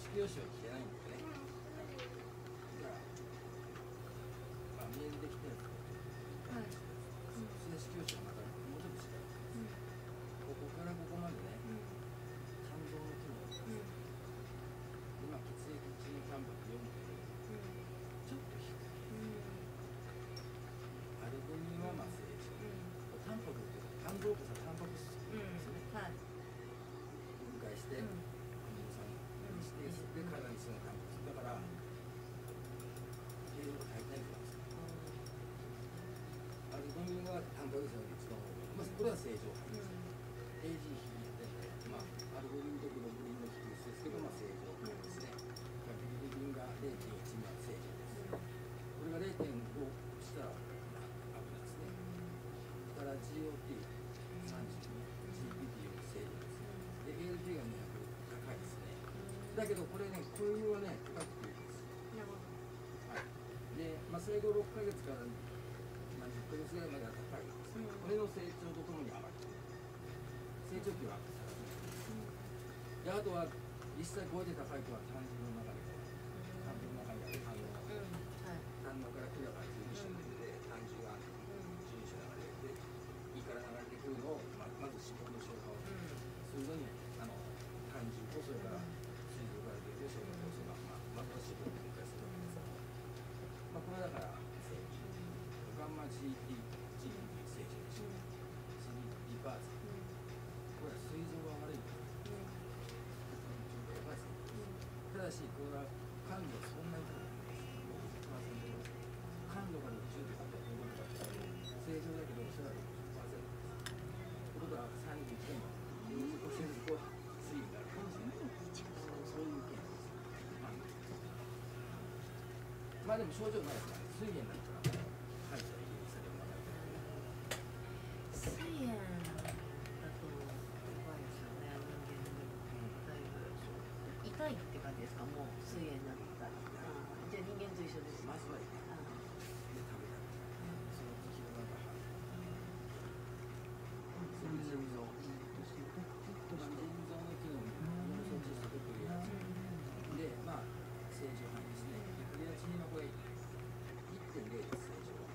式用紙は聞けないんでね。じゃあ、メールできたやつはい。 正式用紙はまたもうちょっとしかない。ここからここまでね、肝臓の機能、今血液中のタンパク4.0、ちょっと低い。アルブミンはまあ正常。タンパクって肝臓ってさ、タンパク質ですね。 はい。 分解して、アミノ酸にして、で体に必要なタンパク質だから、栄養が足りないからですね。アルブミンはタンパク質の一番多い。まあこれは正常範囲です。AG 比ってまあアルブミンとグロブリンの比率ですけど、まあ正常範囲ですね。ビリルビンが0.1は正常です。これが0.5したら危ないですね。だから GOT32、GPT より正常です。で、ALT が200高いですね。だけどこれね、小麦はね、高くていいです。はい。で、まあ生後6ヶ月から10ヶ月ぐらいまでは高いです。骨の成長とともに上がる。成長期は下がる。で、あとは実際超えて高いとは胆汁の中で、胆汁の中にある胆のから管が12種で胆汁が12種流れて、胃から流れてくるのを、まず脂肪の消化をするのに胆汁とそれから膵臓から出る消化酵素が、まずは脂肪を分解するわけです。これだから正常。ガンマ GT 正常でしょ。CDP バーツ。これは膵臓が悪いから。ただし、これは感度はそんなに高くないです。60%。感度が60とか正常だけど、それは60%です。ということは31点は40%は推移があるかもしれない。そういう件です。まあでも症状ないですから、膵炎になったら、歯医者で入院されるまで。 膵炎だと怖いですよね、人間でも。だいぶ痛いって感じですか、もう膵炎になったら。じゃあ人間と一緒です。 まずは痛い。で、食べたり。その時のなんか歯。腎臓の機能もそっちすごくいいやつ。で、まあ、正常範囲ですね。クレアチニンはこれ1.0です、正常は。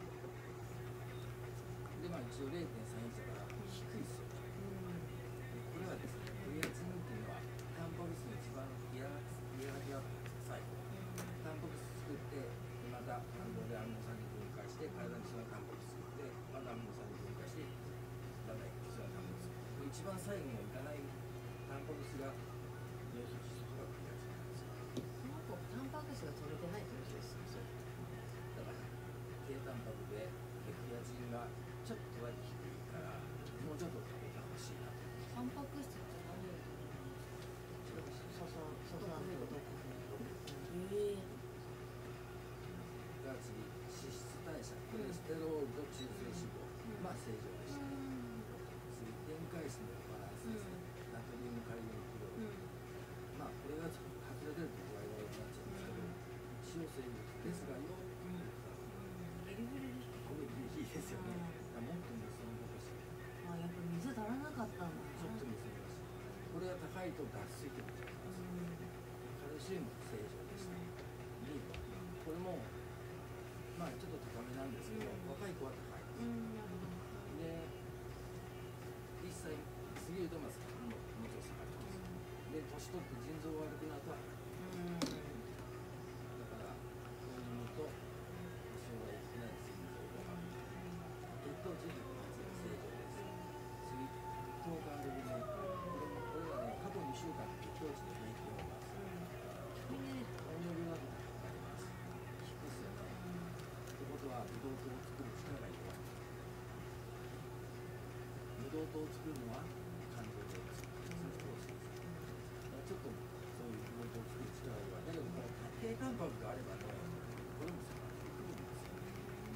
で、まあ一応0.31だから低いですよね。これはですね、クレアチニンっていうのはタンパク質の一番嫌がりが最後。タンパク質作って、また肝臓でアミノ酸に分解して、体に必要なタンパク質作って、またアミノ酸に分解して、体に必要なタンパク質。一番最後にはいかないタンパク質が要素質とかクレアチニンなんですよ。 この子タンパク質が取れてないってことですよ。 だから低タンパクでクレアチニンがちょっとだけ低いからもうちょっと食べてほしいなと。 タンパク質って何を取るんですか？そさんとが次脂質代謝コレステロールと中性脂肪、まあ正常でした。次電解質のバランスですね。ナトリウムカリウムクロール、まあこれが外れてると具合が悪くなっちゃうんですけど、塩生物ですがよく見るとギリギリです。 これギリギリですよね。もっと水のことして、 やっぱ水足らなかったんだ。 ちょっと水のことして、これが高いと脱水ってことになります。カルシウム正常でした。リンこれもまあちょっと高めなんですけど、若い子は高いです。で、1歳過ぎるともうちょっと下がります。で、年取って腎臓が悪くなると上がる。だから、こういうのと、障害的な腎臓が血糖値180正常です。次、糖化アレルギー。これはね、過去2週間の血糖値の平均を出す。糖尿病だとなります。低いですよね。ってことは、ブドウ糖を作る力が弱い。ブドウ糖を作るのは肝臓で作る。ちょっとそういうブドウ糖を作る力が弱い。だけども、低タンパクがあればね、これも下がってくるんですよ。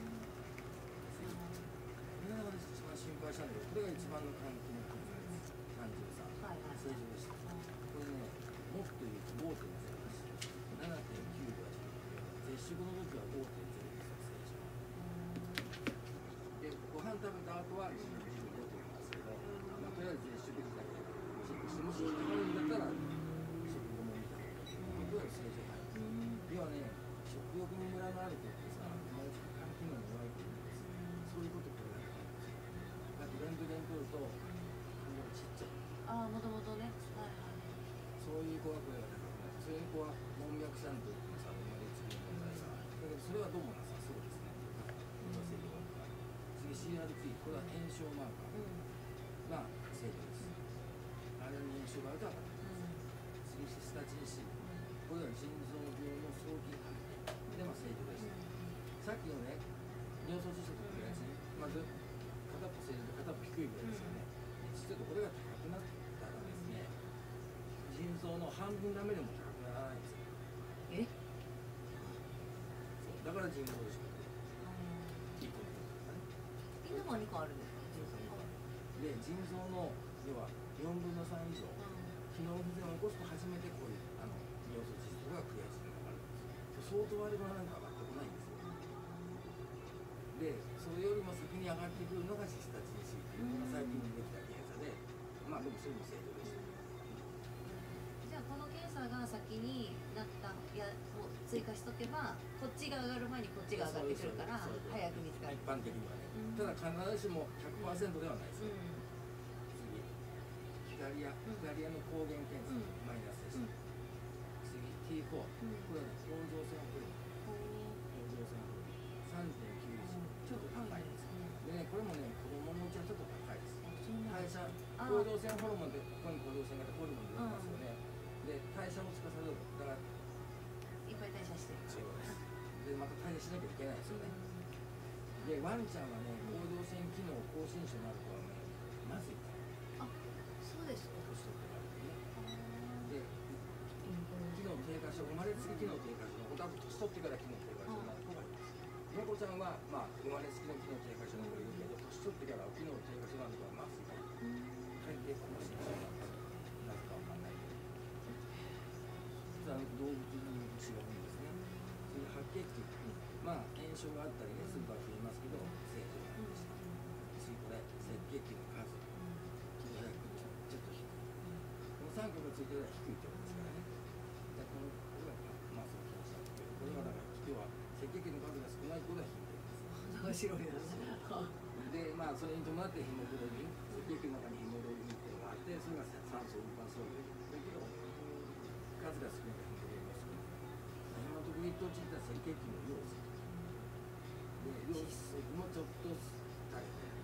これが私一番心配したんだけど、これが一番の肝機能検査です。33、正常でした。これね、もっと言うと5.0です。7.9は絶食の時は5.0ですよ、正常。で、ご飯食べた後は15と言いますけど、とりあえず絶食時だけチェックして、もし引っかかるんだったら、食後も見た方がいい。 ーのある子ってさ、友達が肝機能が弱い子いるんですよ。そういうことこれだったんですよ。あとレントゲン取ると肝がちっちゃい。 ああ、もともとね。はいはい。 そういう子は声が高くなって、そういう子は門脈シャントっていうのさ、生まれつきの問題が。だけどそれはどうもなさそうですね。正常だから。次 CRP、これは炎症マーカー。まあ正常です。あれに炎症があると分かる。次シスタチン C。これは腎臓病の早期発見でも正常でした。さっきのね、尿素窒息のやつね、まず片っぽ正常で片っぽ低いぐらいですよね。実はこれが高くなったらですね、腎臓の半分ダメでも高くならないんですよ。そうだから腎臓でしょ。1個の犬も2個あるんですか？ で、腎臓の要は4分の3以上、機能不全を起こすと初めてこういう尿素窒素がクリアして上がるんですよ。相当割れがなんか上がってこないんですよ。で、それよりも先に上がってくるのがシスタチン C っていうのが最近できた検査で、まあでもそれも正常でした。 じゃあこの検査が先になったやを追加しとけば、こっちが上がる前にこっちが上がってくるから早く見つかる。 一般的にはね。ただ必ずしも 100% ではないですよ。次、左の抗原検査、マイナスでした。次 T4、これはね、甲状腺ホルモン。甲状腺ホルモン 3.91、ちょっと高いです。でね、これもね、子供のうちはちょっと高いです。代謝、甲状腺ホルモンで、ここに甲状腺がホルモン出てますよね。で、代謝を司る。だから、 いっぱい代謝してる。 そうです。で、また代謝しなきゃいけないですよね。で、ワンちゃんはね、甲状腺機能亢進症になる子はね、まずいから。 あ、そうですか。 年取ってからね。で、機能低下症、生まれつき機能低下症、ほとんど年取ってから機能低下症になる子がいます。猫ちゃんは、まあ、生まれつきの機能低下症の子いるけど、年取ってから機能低下症になる子はまずいから、大抵亢進症なんですよ。なぜかわかんないけど。動物に違うんですね。それで白血球、まあ炎症があったりね、スーパー増えますけど、正常なんでした。次これ、赤血球の数。ちょっと早くちょっと低い。この3個がついてるのは低いってことですからね。でこれはまあそうきましたけど、これはだから今日は赤血球の数が少ない子が低いです。 面白いです。 で、まあそれに伴ってヘモグロビン、赤血球の中にヘモグロビンっていうのがあって、それが酸素を運搬するんだけど、数が少ないヘモグロビンが少ない。ヘマトクリットチッタ赤血球の陽性。で、陽性もちょっと高い。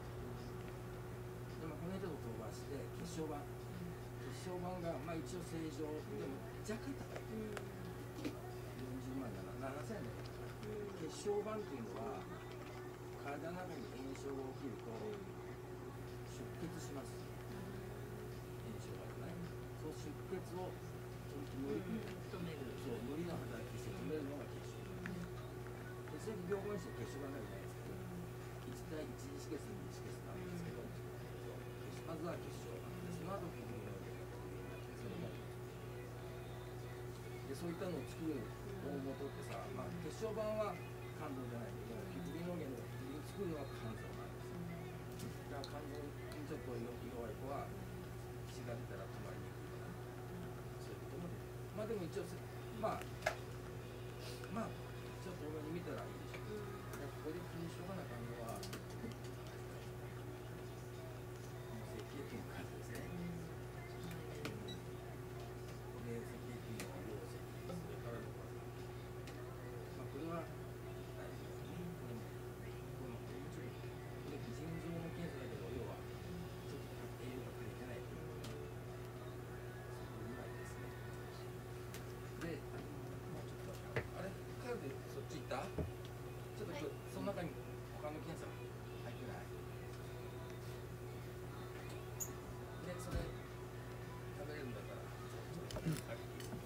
でもこの人を飛ばして血小板。血小板がまあ一応正常でも若干高い。40万7000円だから。血小板っていうのは体の中に炎症が起きると出血します。炎症がね。そう出血を止める。そう、無理な働きして止めるのが血小板。血液病本して血小板なんじゃないですけど、1対1止血2止血なんですけど、まずは血小板で、その後ヘモグロビンが取るようになって、それもでそういったのを作る大元ってさ、まあ、血小板は肝臓じゃないけど、血流の源を作るのは肝臓なんですよ。だから肝臓にちょっと弱い子は血が出たら止まりにくいとか、そういうこともできる。まあでも一応まあちょっと多めに見たらいいでしょう。これで気にしとかなあかんのは赤血球の数ですね。これ赤血球の陽性、それからの数。まあこれは大事ですね。これもちろんこれ腎臓の検査だけど、要はちょっと栄養が足りてないということで、そこぐらいですね。で、もうちょっとあれカードでそっち行った？ちょっと、その中に他の検査が入ってない。で、それ食べれるんだったら、ちょっとあげていいですか？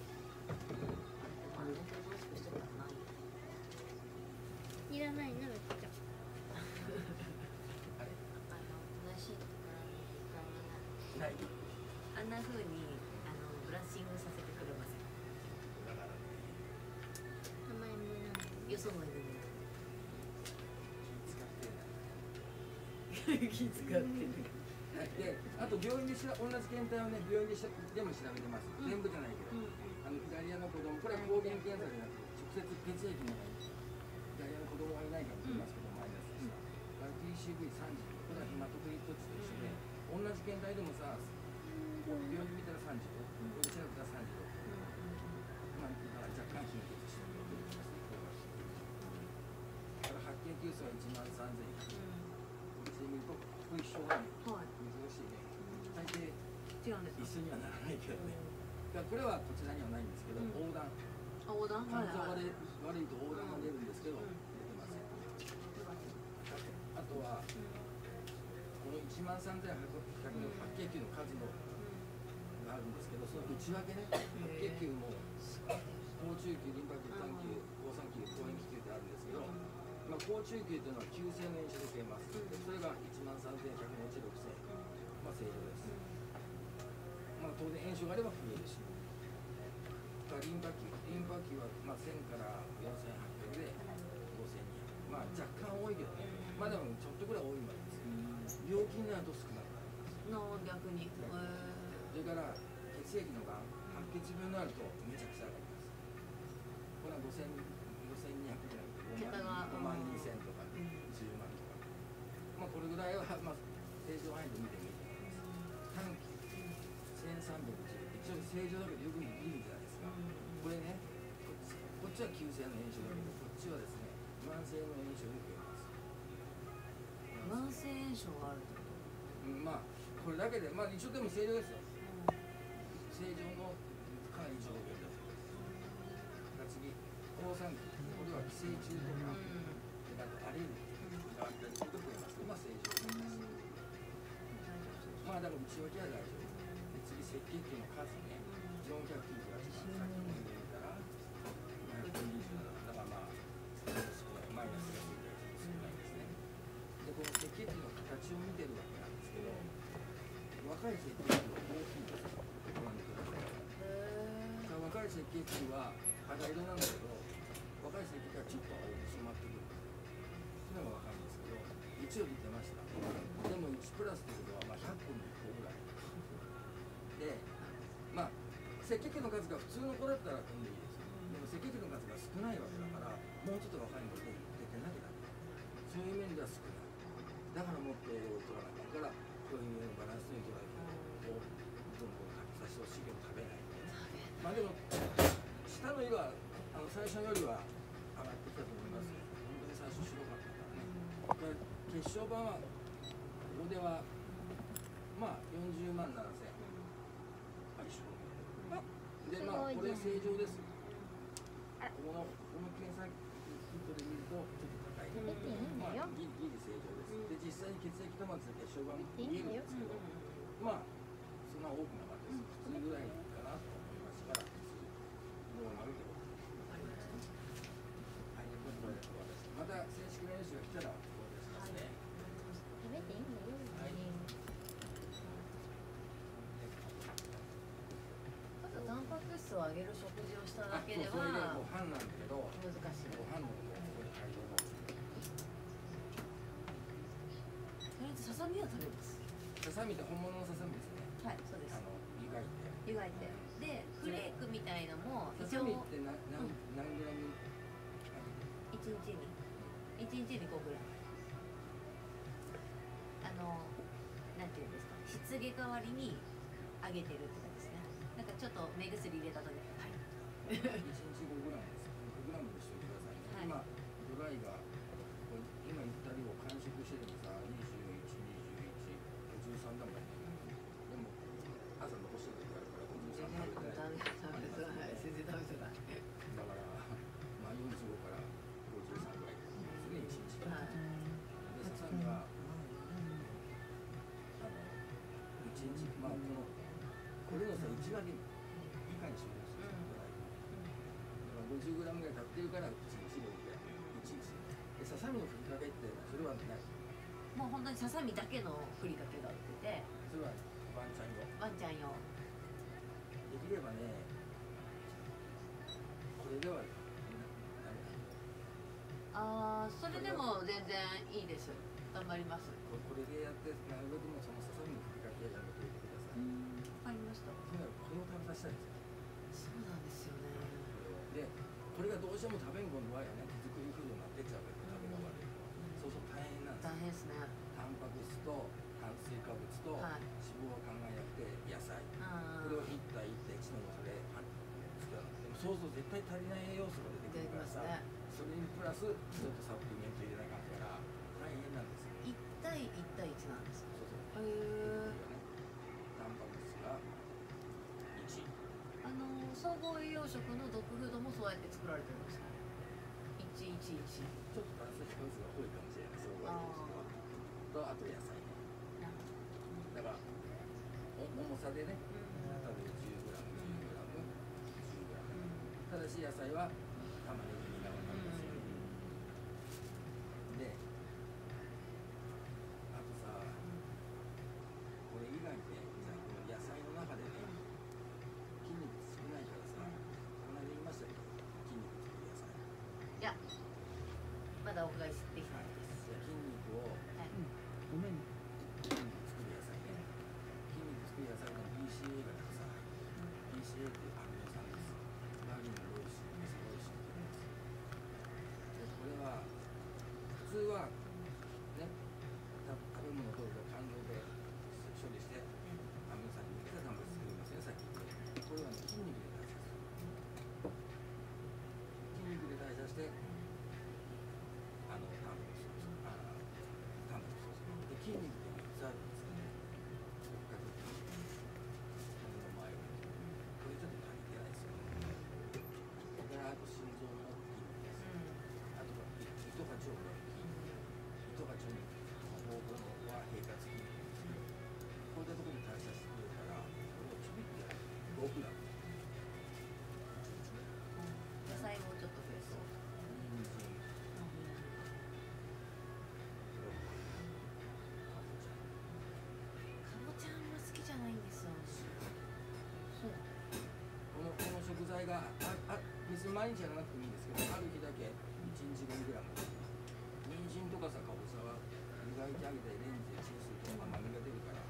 いらないな、めっちゃ。 あれ話とかない。 あんな風にブラッシングさせてくれません。 だからね、 名前もなんだ。 よその犬に使ってない。 気使ってる。 で、あと病院で同じ検体をね、病院でも調べてます。全部じゃないけど、左の子供、これは抗原検査じゃなくて、直接血液の中に PCV30、これはヘマトクリット値と一緒で、同じ検体でもさ、病院見たら35、これ調べたら36、まあ、だから若干貧血してるということですね。だから白血球数は13100、これで見ると、ここ一緒がね、珍しいね。大抵違うんですか。 一緒にはならないけどね。だからこれはこちらにはないんですけど、横断。 横断。 肝臓が悪いと横断が出るんですけど、出てません。あとは、この13800の白血球の数のがあるんですけど、その内訳ね、白血球も好中球、リンパ球、単球、好酸球、好塩基球ってあるんですけど、まあ、好中球というのは急性の炎症で消えます。でそれが13100のうち6000、まあ、正常です。まあ、当然炎症があれば増えるし。リンパ球はまあ1000から4800で5200、まあ若干多いけどね、まあでもちょっとぐらい多いわけです。病気になると少なくなります。 逆に。 それから血液のがん、白血病になるとめちゃくちゃ上がります。これは5200ぐらいで5万2000とか10万とか、まあこれぐらいはまあ正常範囲で見てもいいと思います。短期1310、一応正常だけどよく見るじゃないですか。これね、こっちは急性の炎症だけど、こっちはですね、慢性の炎症で増えます。 慢性炎症があるってこと。 まあ、これだけで、まあ一応でも正常ですよ。正常のか異常原だそうです。次、好酸球、これは寄生虫とか、あとアレルギーがあったりすると増えますけど、まあ正常です。まあだから内訳は大丈夫。で次、赤血球の数ね、498、さっきも言ったら、227、だからまあ、少ない、マイナスがついて少ないですね。で、この赤血球の形を見てるわけなんですけど、若い赤血球は大きいんですよ。ご覧ください。若い赤血球は肌色なんだけど、若い赤血球はちょっと青く染まってくる。それが分かるんですけど、1より出ました。でも1プラスということはまあ100個に1個ぐらい。で、まあ、赤血球の数が普通の子だったら今度いいですよ。でも赤血球の数が少ないわけだから、もうちょっと若いので出てなきゃダメ。そういう面では少ない。だからもっと栄養を取らなきゃから、こういうバランスのいいトライをどんどん食べさせてほしいけど食べない。まあでも、下の色は最初よりは上がってきたと思いますよ。本当に最初白かったからね。血小板は、ここでは、まあ40万7000。で、まあこれ正常です。この検査キットで見るとちょっと高い。まあギリ正常です。で、実際に血液とまず血小板見えるんですけど、まあそんな多くなかったです。普通ぐらいかなと思いますから、ノーマルでありますね。はい、これでまた正式な練習が来たらお渡ししますね。 食べていいんだよ。 はい。 タンパク質を上げる食事をしただけではそれでご飯なんだけど、 難しい。 ご飯のここで大量の。 とりあえずささみは食べます。 ささみって本物のささみですね。 はい、そうです。 湯がいて。 湯がいて。で、フレークみたいのもささみって何グラム？ 一日に5グラム。なんていうんですか、失下代わりに上げてるって感じですね。なんかちょっと目薬入れたとで、はい。 1日5グラムです。5グラムにしてくださいね。今ドライが今言った量を完食してるのさ、21、21、53だもんね。でも朝残してくれるから53食べてない。 全然食べてない。 だからまあ45から53ぐらい。それ1日。でささみは1日まあこれのさ1割以下にしようとする。50グラムぐらい食べてるから1日5ぐらい。1日。でささみのふりかけってそれはない。 もう本当にささみだけのふりかけが売ってて。 それはワンちゃん用。 ワンちゃん用。 できればね、これではそれでも全然いいです。頑張ります。 これでやってなるべくもそのささみのふりかけやめておいてください。 わかりました。 これを食べさせたいんですよ。 そうなんですよね。 で、これがどうしても食べんこの場合はね、手作りフードになってっちゃうけど、食べが悪い。そうそう大変なんです。 大変ですね。 と炭水化物と脂はい肪を考えなくて野菜、 あこれを1対1対1のもので作らなくてもそうすると絶対足りない栄養素が出てくるからさ、 ねそれにプラスちょっとサプリメント入れなかったから大変なんですよ。 1対1対1なんですか。 そうそうへえ。 タンパク質が1、 総合栄養食のドッグフードもそうやって作られてるんですか。111。 ちょっと炭水化物が多いかもしれない、そういうとあと野菜ね。だから重さでね、多分 10g、10g、10g、ただし野菜は玉ねぎにが分かりますよ。で、あとさ、これ以外でさ、この野菜の中でね、筋肉少ないからさ、この間言いましたけど、筋肉作る野菜。 いや、まだお伺いできないです。 筋肉をはいごめん。 筋肉作る野菜ね。筋肉作る野菜の BCA がさ、BCA っていうアミノ酸です。マリン、ロイシン、メソロイシンって言うんです。で、これは普通はね、食べ物をどうぞ肝臓で処理してアミノ酸に抜けたタンパク質作りますね、さっき言って。これはね、筋肉で代謝する。筋肉で代謝して、タンパク質を作る。タンパク質を作る。で、筋肉って3つあるんですよね。骨格筋肉、骨の前を。これちょっと足りてないですよね。だからあと心臓の筋肉です。あとは糸が腸の筋肉。糸が腸に膀胱のは平滑筋肉ですけど、こういったところに代謝してくれたら、これをちょびっとやる。5グラム。 野菜もちょっと増えそう。 人参、ブロッコリー、かぼちゃ。 かぼちゃあんま好きじゃないんですよ。そう。 この食材が別に毎日やらなくてもいいんですけど、ある日だけ1日5グラム。人参とかさ、かぼちゃは湯がいてあげてレンジでチンすると甘みが出るから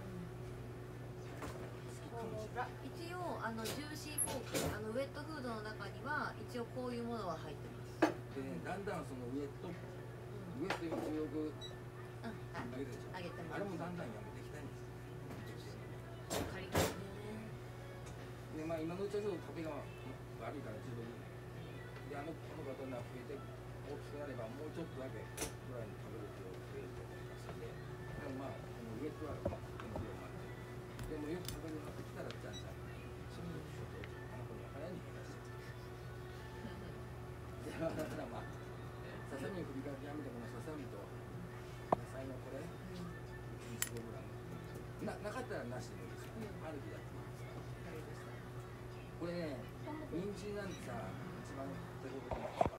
好きかもしれない。 一応ジューシーポークウェットフードの中には一応こういうものは入ってます。 でね、だんだんそのウエット今よくはいあげるでしょ。 あげてます。 あれもだんだんやめていきたいんですよ。 カリカリでね。 で、まあ今のうちはちょっと食べが悪いからちょっとで、この方が増えて大きくなればもうちょっとだけぐらいに食べる量が増えると思いますので、でもまあこのウエットはこの量もあって、でもよく食べるようになってきたらじゃんじゃんちょっとこの早いに減らしてで、だからまあささみを振りかけやめて、このささみと野菜のこれ1日5グラムなかったらなしでもいいですよ。ある日だっていいですから。これね、人参なんてさ、一番手頃じゃないですか。